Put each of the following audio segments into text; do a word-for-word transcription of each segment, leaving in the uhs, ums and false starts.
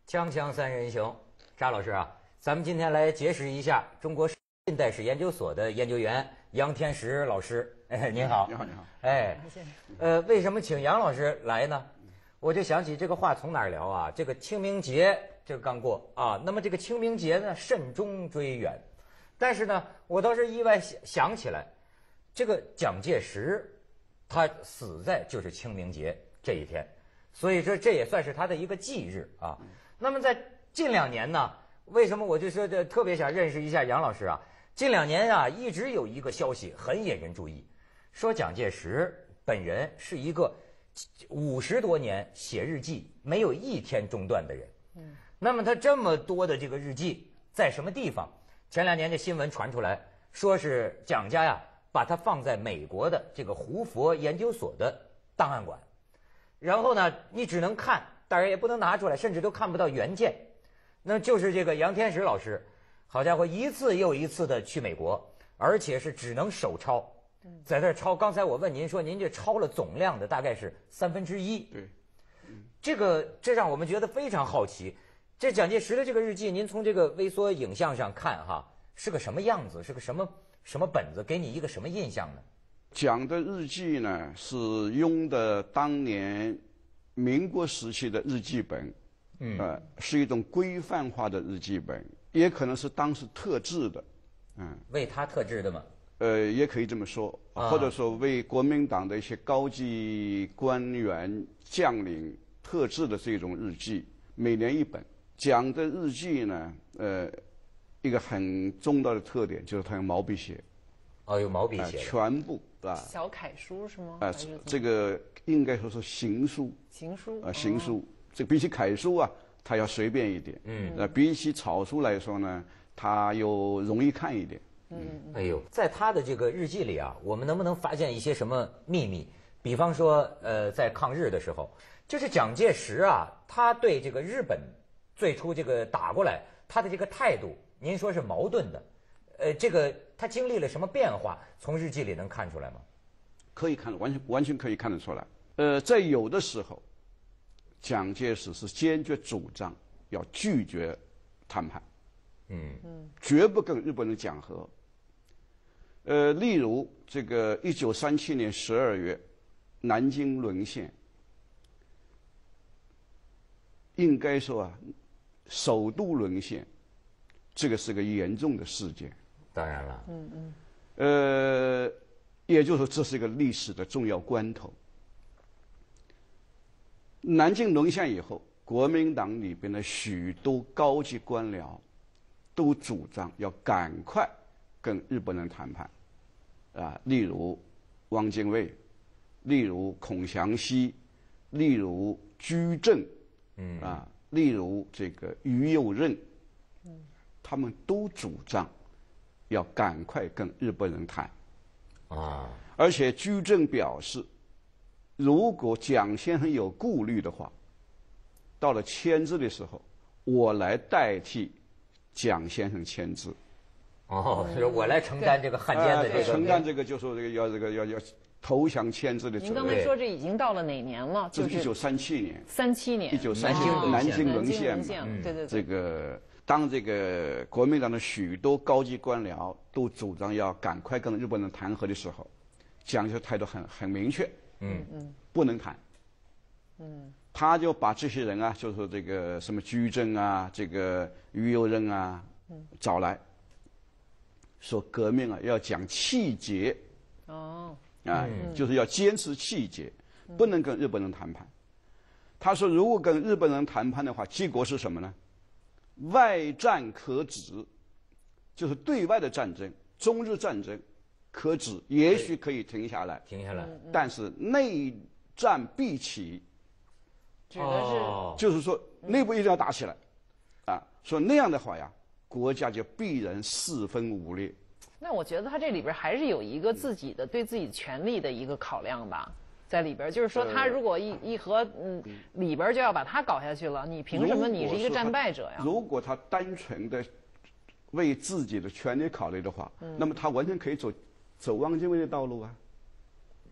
锵锵三人行，扎老师啊，咱们今天来结识一下中国近代史研究所的研究员杨天石老师。哎，您好。 你好，你好。 哎，呃，为什么请杨老师来呢？我就想起这个话从哪儿聊啊？这个清明节这个刚过啊，那么这个清明节呢，慎终追远。但是呢，我倒是意外想想起来，这个蒋介石他死在就是清明节这一天，所以说这也算是他的一个忌日啊。那么在近两年呢，为什么我就说这特别想认识一下杨老师啊？近两年啊，一直有一个消息很引人注意，说蒋介石本人是一个五十多年写日记没有一天中断的人。嗯，那么他这么多的这个日记在什么地方？前两年这新闻传出来，说是蒋家呀把它放在美国的这个胡佛研究所的档案馆，然后呢，你只能看，当然也不能拿出来，甚至都看不到原件。那就是这个杨天石老师，好家伙，一次又一次的去美国，而且是只能手抄，在这儿抄。刚才我问您说，您这抄了总量的大概是三分之一。 对， 这个这让我们觉得非常好奇。这蒋介石的这个日记，您从这个微缩影像上看哈，是个什么样子？是个什么什么本子？给你一个什么印象呢？ 蒋的日记呢，是用的当年民国时期的日记本，嗯，呃，是一种规范化的日记本，也可能是当时特制的，嗯， 为他特制的吗？ 呃，也可以这么说， 啊、 或者说为国民党的一些高级官员将领特制的这种日记，每年一本。蒋的日记呢，呃，一个很重要的特点就是他用毛笔写。 哦，有毛笔写的、 呃，全部啊。 小楷书是吗？ 啊、呃，这个应该说是行书。 行书啊、呃，行书，哦、这比起楷书啊，它要随便一点。嗯。呃，比起草书来说呢，它又容易看一点。 嗯。哎呦，在他的这个日记里啊，我们能不能发现一些什么秘密？比方说，呃，在抗日的时候，就是蒋介石啊，他对这个日本最初这个打过来，他的这个态度，您说是矛盾的。呃，这个他经历了什么变化？从日记里能看出来吗？ 可以看，完全完全可以看得出来。呃，在有的时候，蒋介石是坚决主张要拒绝谈判，嗯嗯，绝不跟日本人讲和。呃，例如这个一九三七年十二月，南京沦陷，应该说啊，首都沦陷，这个是个严重的事件。 当然了， 嗯嗯，呃，也就是说这是一个历史的重要关头。南京沦陷以后，国民党里边的许多高级官僚都主张要赶快跟日本人谈判，啊，例如汪精卫，例如孔祥熙，例如居正，嗯啊，例如这个于右任，嗯，他们都主张要赶快跟日本人谈，啊！而且居正表示，如果蒋先生有顾虑的话，到了签字的时候，我来代替蒋先生签字。 哦，就是我来承担这个汉奸的这个、 呃、承担这个，就说这个要这个要要投降签字的责任。 您刚才说这已经到了哪年了？ 就是一九三七年。 三七年。 一九三七年南京沦陷嘛。 嗯，对对对。 这个。当这个国民党的许多高级官僚都主张要赶快跟日本人谈和的时候，蒋介石态度很很明确，嗯嗯，不能谈，嗯，他就把这些人啊，就是说这个什么居正啊，这个于右任啊，嗯，找来，说革命啊要讲气节，哦，啊，嗯、就是要坚持气节，不能跟日本人谈判。他说，如果跟日本人谈判的话，结果是什么呢？外战可止，就是对外的战争，中日战争可止，也许可以停下来， 停下来， 但是内战必起， 指的是， 哦、就是说内部一定要打起来，啊，说那样的话呀，国家就必然四分五裂。 那我觉得他这里边还是有一个自己的对自己权利的一个考量吧。在里边，就是说，他如果一、呃、一和嗯里边就要把他搞下去了，你凭什么你是一个战败者呀？ 如果他单纯的为自己的权利考虑的话，嗯、那么他完全可以走走汪精卫的道路啊。 呃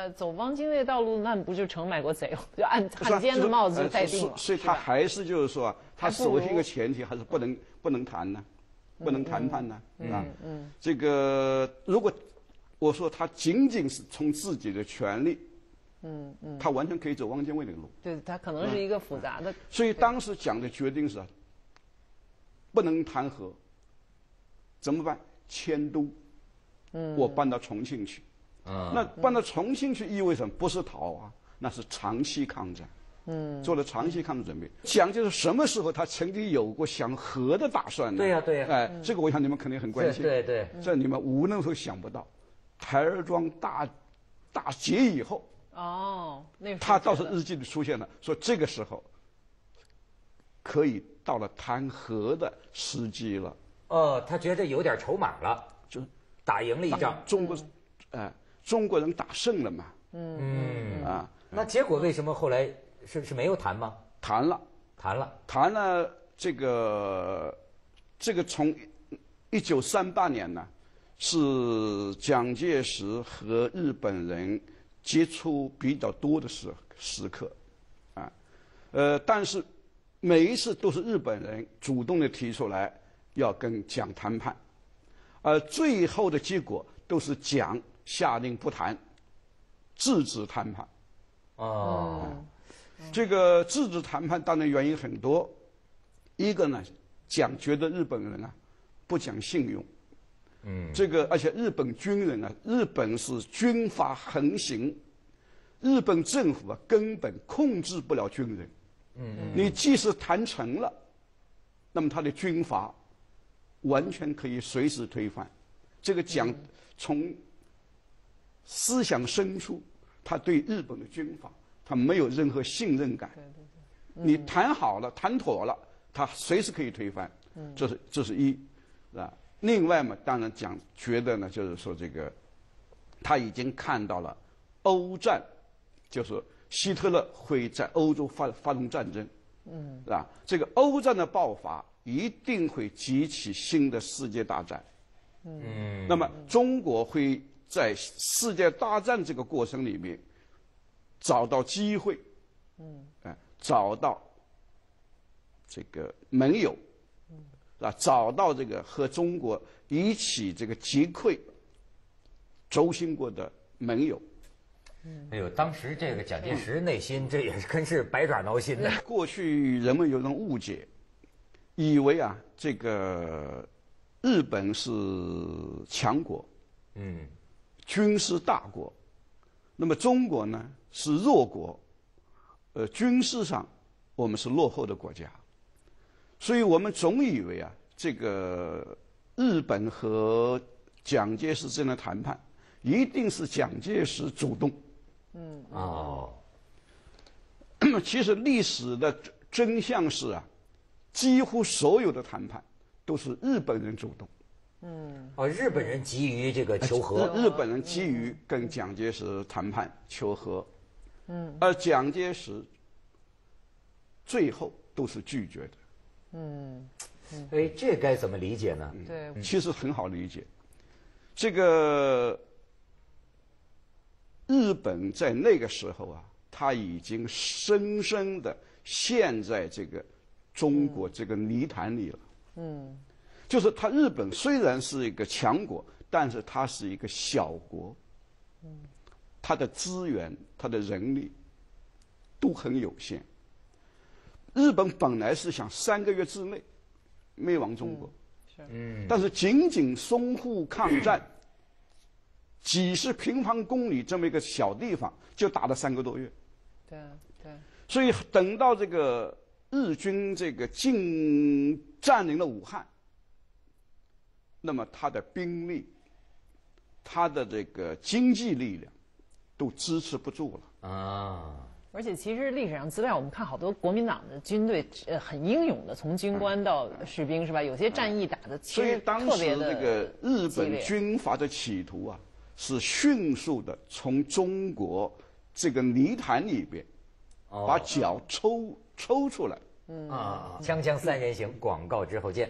呃走汪精卫道路，那不就成卖国贼了？就按汉奸的帽子就戴定了。 所以他还是就是说，他首先一个前提还是不能不能谈呢，不能谈判呢，啊，嗯，这个如果我说他仅仅是从自己的权利。嗯嗯，他完全可以走汪精卫那个路。 对，他可能是一个复杂的。 所以当时讲的决定是，不能谈和，怎么办？迁都，嗯，我搬到重庆去。啊，那搬到重庆去意味着不是逃啊，那是长期抗战。嗯，做了长期抗战准备。蒋介石什么时候他曾经有过想和的打算呢？ 对呀对呀。 哎，这个我想你们肯定很关心。 对对。 这你们无论会想不到，台儿庄大大捷以后。 哦，那他倒是日记里出现了，说这个时候可以到了谈和的时机了。 哦，他觉得有点筹码了， 就打赢了一仗。 中国，哎、呃，中国人打胜了嘛。 嗯嗯啊， 那结果为什么后来是是没有谈吗？ 谈了， 谈了， 谈了。这个这个从一九三八年呢，是蒋介石和日本人接触比较多的时时刻，啊，呃，但是每一次都是日本人主动的提出来要跟蒋谈判，而最后的结果都是蒋下令不谈，制止谈判。 哦， 嗯、这个制止谈判当然原因很多，一个呢，蒋觉得日本人啊不讲信用。嗯，这个而且日本军人啊，日本是军阀横行，日本政府啊根本控制不了军人。嗯，你即使谈成了，那么他的军阀完全可以随时推翻。这个蒋从思想深处，他对日本的军阀他没有任何信任感。对对对，你谈好了，谈妥了，他随时可以推翻。嗯，这是这是一，啊。另外嘛，当然讲觉得呢，就是说这个，他已经看到了欧战，就是希特勒会在欧洲发发动战争，嗯，是吧？这个欧战的爆发一定会激起新的世界大战，嗯，那么中国会在世界大战这个过程里面找到机会，嗯，哎，找到这个盟友。啊，找到这个和中国一起这个击溃轴心国的盟友。 哎呦，当时这个蒋介石内心这也真是百爪挠心的。 过去人们有种误解，以为啊，这个日本是强国，嗯，军事大国，那么中国呢是弱国，呃，军事上我们是落后的国家。所以我们总以为啊，这个日本和蒋介石之间的谈判一定是蒋介石主动。嗯哦。那么其实历史的真相是啊，几乎所有的谈判都是日本人主动。 嗯。哦，日本人急于这个求和。 日本人急于跟蒋介石谈判求和。嗯。而蒋介石最后都是拒绝的。 嗯，哎，这该怎么理解呢？ 对， 其实很好理解。这个日本在那个时候啊，他已经深深的陷在这个中国这个泥潭里了。嗯，就是他日本虽然是一个强国，但是它是一个小国。嗯，它的资源、它的人力都很有限。日本本来是想三个月之内灭亡中国，嗯，但是仅仅淞沪抗战，几十平方公里这么一个小地方，就打了三个多月。 对对。 所以等到这个日军这个进占领了武汉，那么他的兵力、他的这个经济力量都支持不住了啊。 而且其实历史上资料，我们看好多国民党的军队，呃，很英勇的，从军官到士兵，是吧？有些战役打的其实特别的激烈。所以当时这个日本军阀的企图啊，是迅速的从中国这个泥潭里边把脚抽抽出来。 嗯啊，锵锵三人行，广告之后见。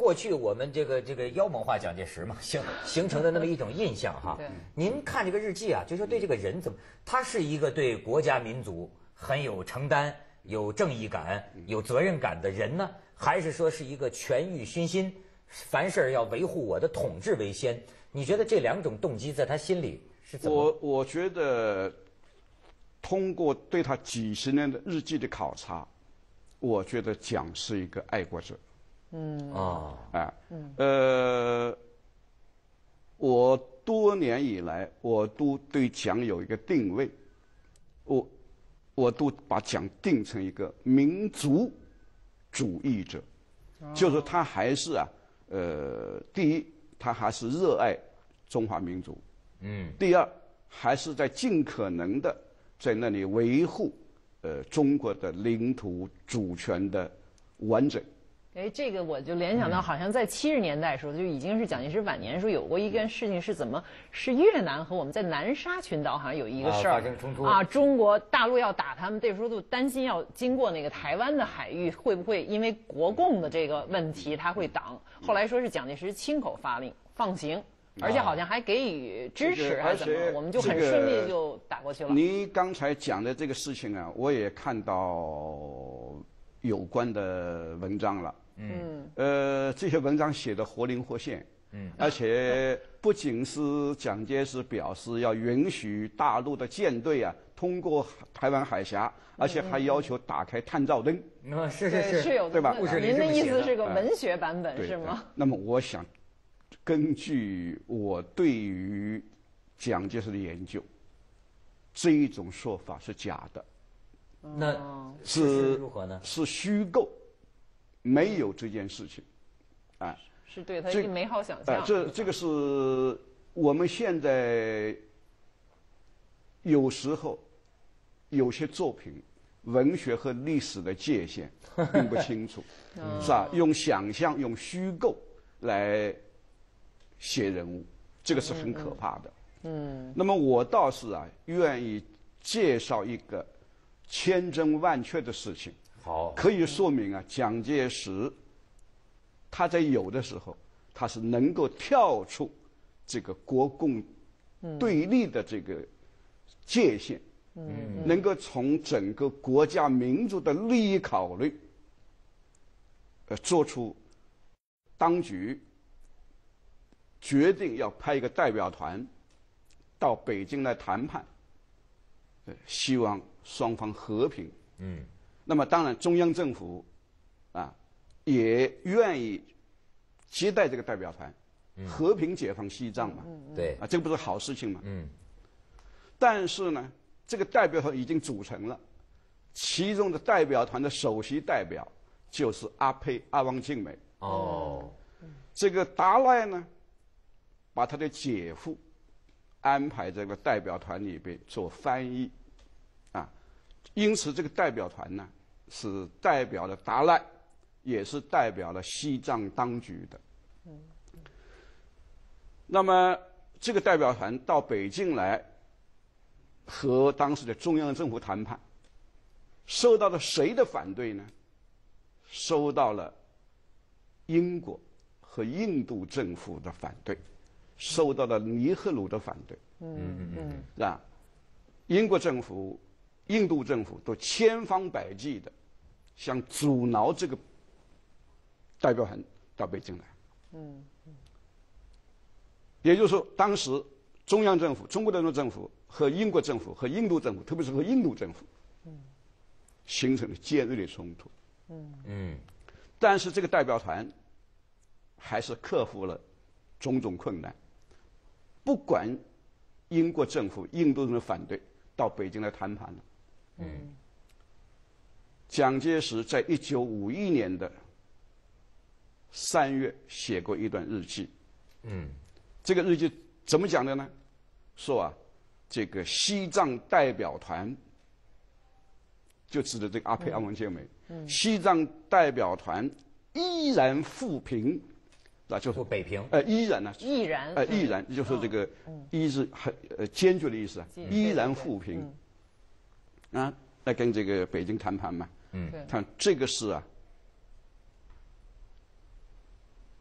过去我们这个这个妖魔化蒋介石嘛，形形成的那么一种印象哈。 对。 您看这个日记啊，就说对这个人怎么，他是一个对国家民族很有承担、有正义感、有责任感的人呢，还是说是一个权欲熏心，凡事要维护我的统治为先？你觉得这两种动机在他心里是怎么？ 我我觉得，通过对他几十年的日记的考察，我觉得蒋是一个爱国者。 嗯哦， 啊，呃，我多年以来，我都对蒋有一个定位，我我都把蒋定成一个民族主义者，哦、就是他还是啊，呃，第一，他还是热爱中华民族， 嗯， 第二，还是在尽可能的在那里维护呃中国的领土主权的完整。 哎，这个我就联想到，好像在七十年代的时候，就已经是蒋介石晚年的时候，有过一件事情，是怎么是越南和我们在南沙群岛好像有一个事儿、 啊、发生冲突啊，中国大陆要打他们，这时候就担心要经过那个台湾的海域，会不会因为国共的这个问题他会挡？后来说是蒋介石亲口发令放行，而且好像还给予支持还是怎么， 这个、 我们就很顺利就打过去了。 你刚才讲的这个事情啊，我也看到有关的文章了。嗯，呃，这些文章写得活灵活现，嗯，而且不仅是蒋介石表示要允许大陆的舰队啊通过台湾海峡，而且还要求打开探照灯。 嗯，是是是， 是有对吧？ 您的意思是个文学版本、呃、是吗？ 那么我想，根据我对于蒋介石的研究，这一种说法是假的。 那是如何呢？ 是虚构。没有这件事情，啊， 是对他一个美好想象。 啊，这这个是我们现在有时候有些作品，文学和历史的界限并不清楚， 嗯、 是吧？用想象、用虚构来写人物，这个是很可怕的。 嗯。 那么我倒是啊，愿意介绍一个千真万确的事情。 好， 可以说明啊，蒋介石他在有的时候，他是能够跳出这个国共对立的这个界限，嗯，能够从整个国家民族的利益考虑，呃，做出当局决定要派一个代表团到北京来谈判，呃，希望双方和平，嗯。那么当然，中央政府啊也愿意接待这个代表团，嗯、和平解放西藏嘛， 对啊，这个不是好事情嘛。 嗯。 但是呢，这个代表团已经组成了，其中的代表团的首席代表就是阿沛阿汪精美。 哦。 这个达赖呢，把他的姐夫安排这个代表团里边做翻译，啊，因此这个代表团呢。是代表了达赖，也是代表了西藏当局的。嗯、那么这个代表团到北京来，和当时的中央政府谈判，受到了谁的反对呢？受到了英国和印度政府的反对，受到了尼赫鲁的反对。嗯嗯嗯，是吧？英国政府。印度政府都千方百计的想阻挠这个代表团到北京来。嗯嗯。也就是说，当时中央政府、中国的政府和英国政府和印度政府，特别是和印度政府，嗯，形成了尖锐的冲突。嗯嗯。但是这个代表团还是克服了种种困难，不管英国政府、印度人的反对，到北京来谈判了。嗯，蒋介石在一九五一年的三月写过一段日记。嗯，这个日记怎么讲的呢？说啊，这个西藏代表团，就指的这个阿沛阿汪精美，嗯，西藏代表团依然复平，那就是北平， 呃，依然呢， 依然， 呃，依然就是这个依是很呃坚决的意思啊，依然复平。啊，来跟这个北京谈判嘛。嗯，看这个是啊，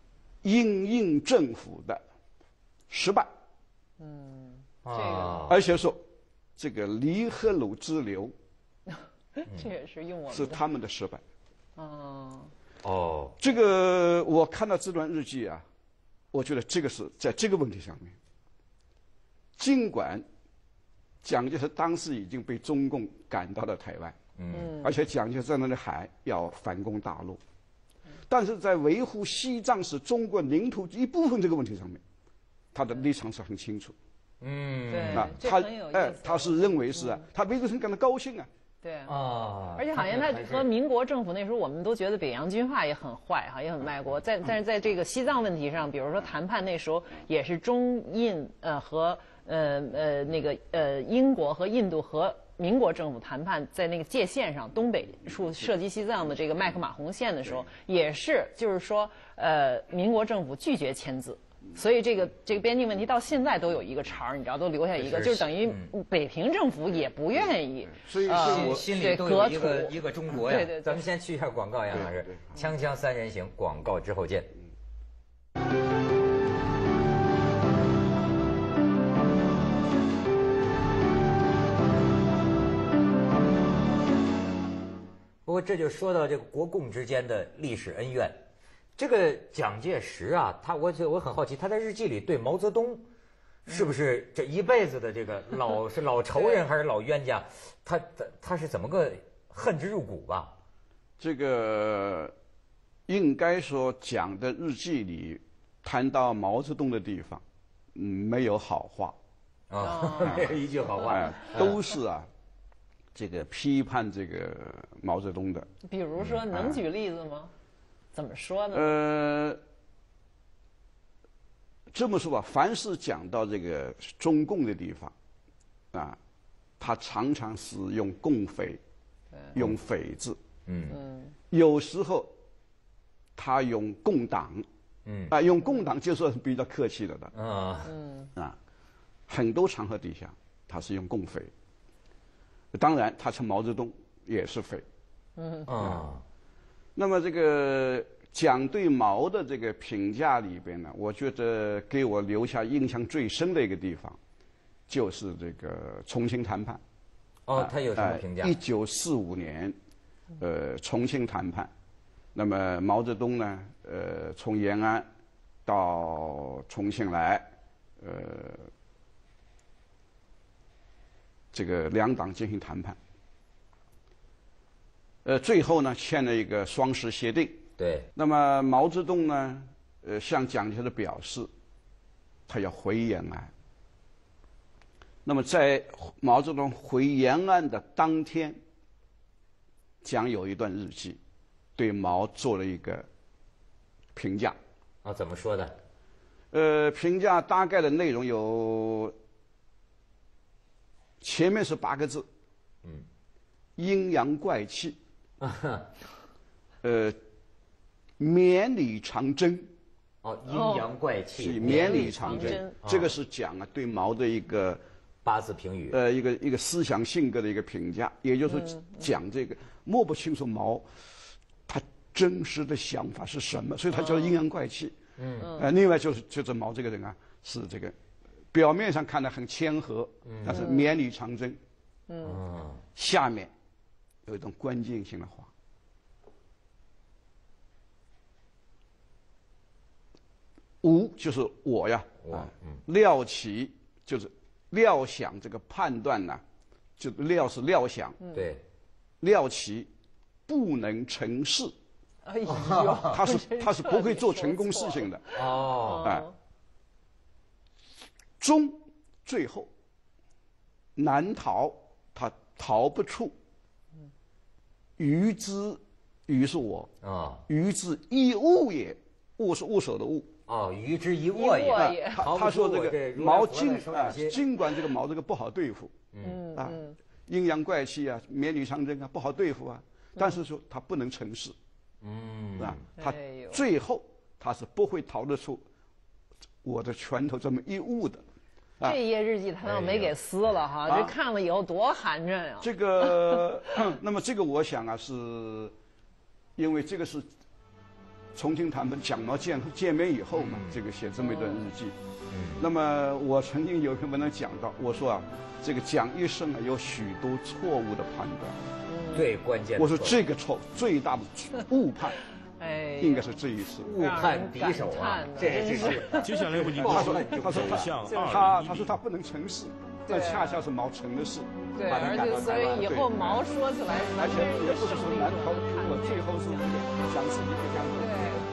英印政府的失败。 嗯， 这个， 而且说这个黎赫鲁之流， 这也是用我们是他们的失败。 哦， 哦， 这个我看到这段日记啊，我觉得这个是在这个问题上面，尽管蒋介石当时已经被中共赶到了台湾，嗯，而且蒋介石在那里喊要反攻大陆，但是在维护西藏是中国领土一部分这个问题上面，他的立场是很清楚。 嗯， 对， 啊，他这很有意思。 哎，他是认为是啊，他为什么感到高兴啊？ 对啊， 而且好像他和民国政府那时候，我们都觉得北洋军阀也很坏哈，也很卖国。在但是在这个西藏问题上，比如说谈判那时候也是中印呃和呃呃那个呃英国和印度和民国政府谈判，在那个界线上东北处涉及西藏的这个麦克马洪线的时候，也是就是说呃民国政府拒绝签字。所以这个这个边境问题到现在都有一个茬儿，你知道，都留下一个，就是等于北平政府也不愿意， 所以心我心里都有一隔个土一个中国呀。 对对对咱们先去一下广告，杨老师，锵锵三人行，广告之后见。不过这就说到这个国共之间的历史恩怨。这个蒋介石啊，他我我很好奇，他在日记里对毛泽东是不是这一辈子的这个老是老仇人还是老冤家？他他他是怎么个恨之入骨吧？ 这个应该说蒋的日记里谈到毛泽东的地方，嗯，没有好话啊，没有一句好话， 哎，都是啊，这个批判这个毛泽东的。 比如说，能举例子吗？怎么说呢？ 呃，这么说吧，凡是讲到这个中共的地方，啊，他常常是用共匪，用匪字，嗯，有时候他用共党，嗯，啊，用共党就算是比较客气了的， 啊， 嗯，啊，很多场合底下他是用共匪，当然他称毛泽东也是匪， 嗯啊。 那么这个蒋对毛的这个评价里边呢，我觉得给我留下印象最深的一个地方，就是这个重庆谈判。 哦，他有什么评价？ 一九四五年，呃，重庆谈判。那么毛泽东呢，呃，从延安到重庆来，呃，这个两党进行谈判。呃，最后呢，签了一个双十协定。 对。 那么毛泽东呢，呃，向蒋介石表示，他要回延安。那么在毛泽东回延安的当天，蒋有一段日记，对毛做了一个评价。 啊，怎么说的？ 呃，评价大概的内容有，前面是八个字，嗯，阴阳怪气。呃，绵里藏针。 哦，阴阳怪气， 绵里藏针，这个是讲啊对毛的一个八字评语。 呃，一个一个思想性格的一个评价，也就是讲这个摸不清楚毛他真实的想法是什么，所以他叫阴阳怪气。嗯，呃，另外就是就是毛这个人啊，是这个表面上看得很谦和，但是绵里藏针。嗯，下面有一种关键性的话，吾就是我呀，啊，料其就是料想这个判断呢，就料是料想， 对， 料其不能成事。 哎呦， 他是他是不会做成功事情的。 哦， 哎，终最后难逃，他逃不出。于之，于是我啊， 于之一物也，物是握手的物。 哦，于之一握也。 他他说这个毛尽啊，尽管这个毛这个不好对付，嗯啊，阴阳怪气啊，绵里藏针啊，不好对付啊，但是说他不能成事。嗯啊，他最后他是不会逃得出我的拳头这么一物的。 这一页日记他倒没给撕了哈，这看了以后多寒碜啊！ 这个，那么这个我想啊，是因为这个是重庆他们蒋毛见见面以后嘛，这个写这么一段日记。那么我曾经有一篇文章讲到，我说啊，这个蒋一生啊有许多错误的判断， 最关键。 我说这个错最大的误判， 哎， 应该是这一次误判敌手啊，这这是。 接下来为您他说他说他他他说他不能成事，但恰恰是毛成了事。 对，而且所以以后毛说起来， 而且也不是说南朝，我最后是那个想自己不想。 对。